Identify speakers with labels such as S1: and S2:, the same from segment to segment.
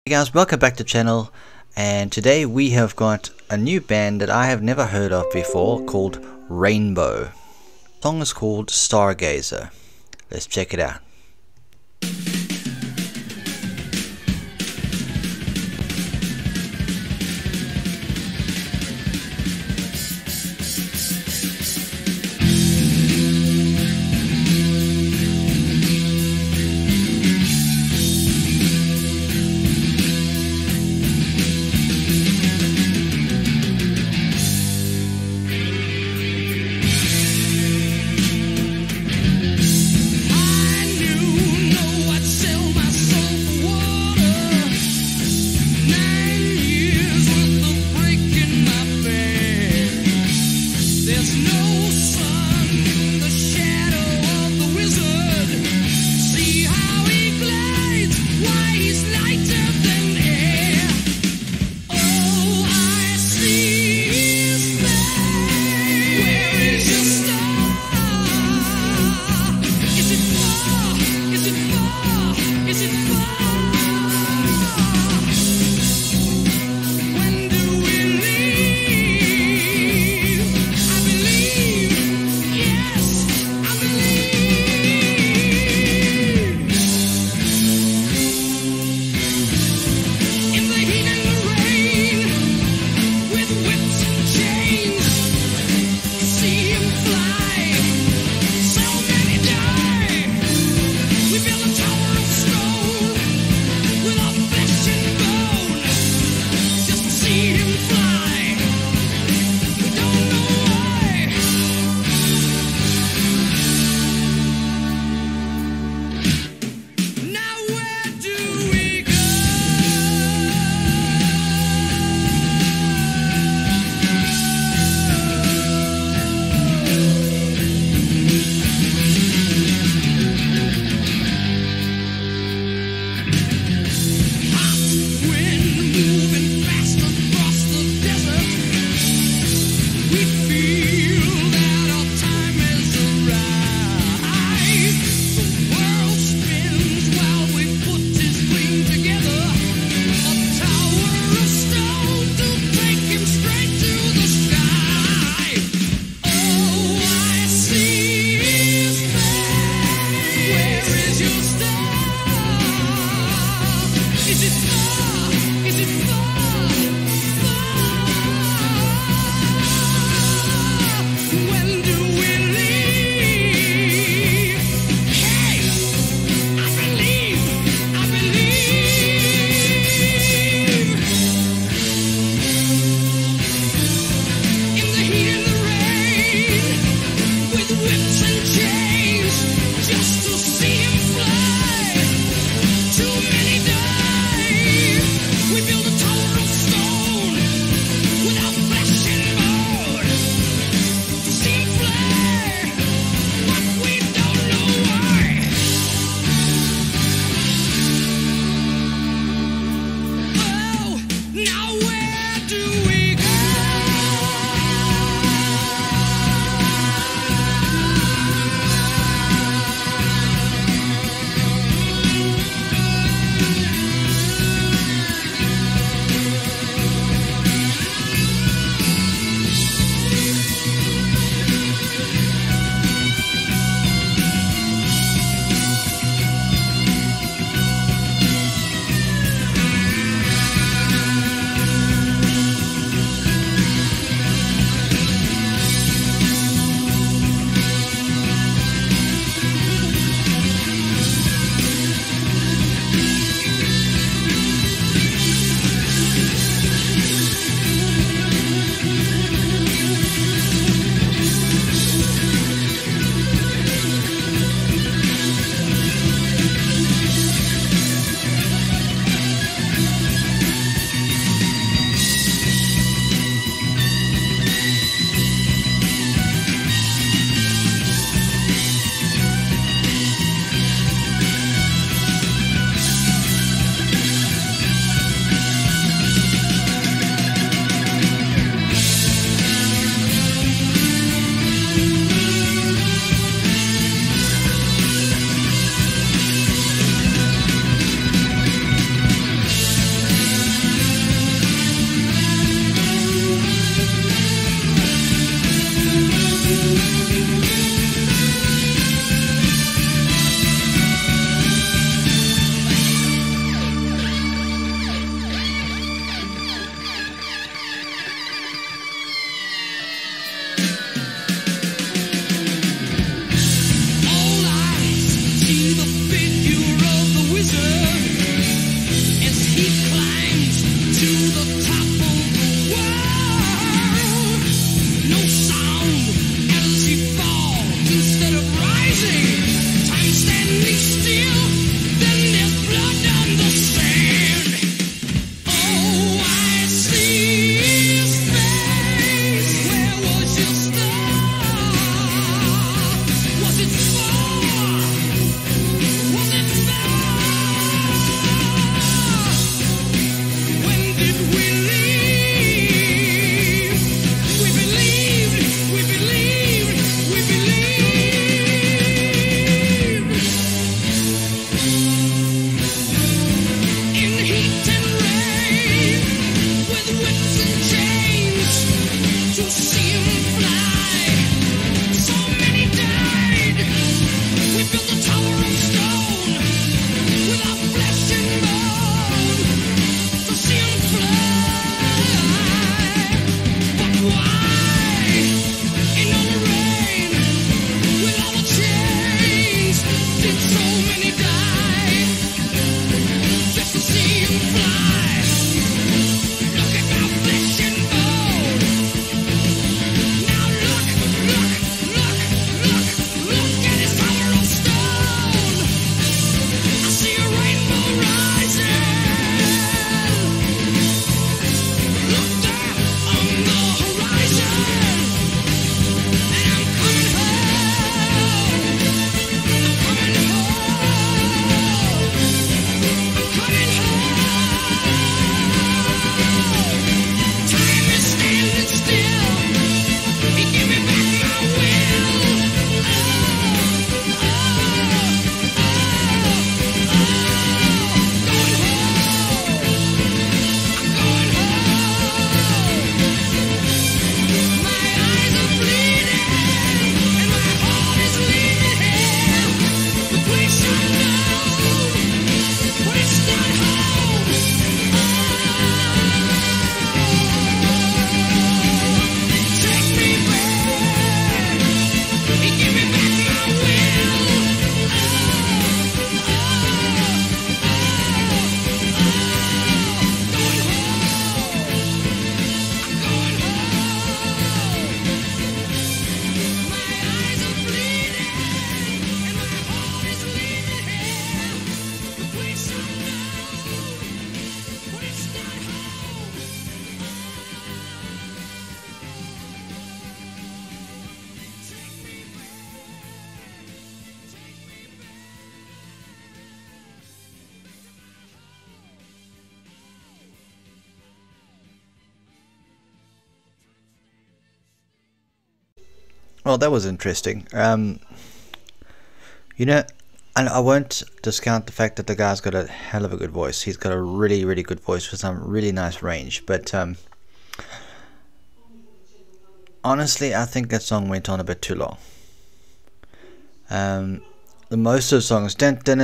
S1: Hey guys, welcome back to the channel, and today we have got a new band that I have never heard of before called Rainbow. The song is called Stargazer. Let's check it out. Well, that was interesting. You know, and I won't discount the fact that the guy's got a hell of a good voice. He's got a really, really good voice with some really nice range. But honestly, I think that song went on a bit too long. The most of the songs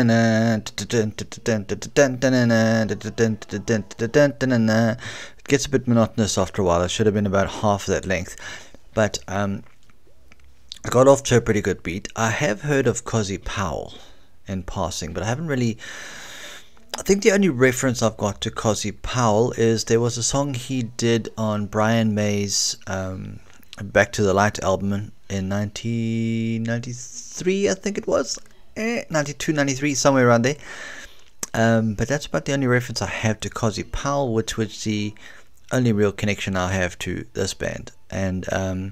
S1: it gets a bit monotonous after a while. It should have been about half that length. But I got off to a pretty good beat. I have heard of Cozy Powell in passing, but I haven't really. I think the only reference I've got to Cozy Powell is there was a song he did on Brian May's Back to the Light album in 1993, I think it was. 92, 93, somewhere around there. But that's about the only reference I have to Cozy Powell, which was the only real connection I have to this band. And I'm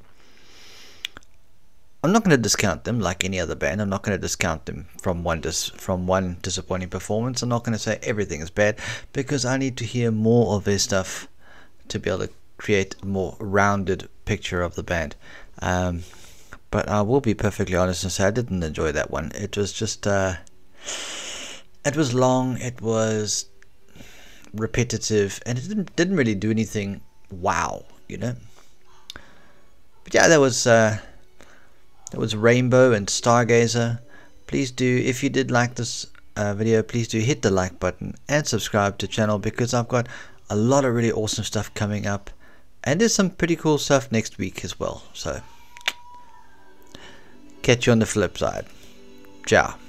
S1: not going to discount them like any other band. I'm not going to discount them from one disappointing performance. I'm not going to say everything is bad, because I need to hear more of their stuff to be able to create a more rounded picture of the band. But I will be perfectly honest and say I didn't enjoy that one. It was just it was long, it was repetitive, and it didn't really do anything wow, you know. But yeah, that was Rainbow and Stargazer. Please do, if you did like this video, please do hit the like button and subscribe to the channel, because I've got a lot of really awesome stuff coming up, and there's some pretty cool stuff next week as well. So catch you on the flip side. Ciao.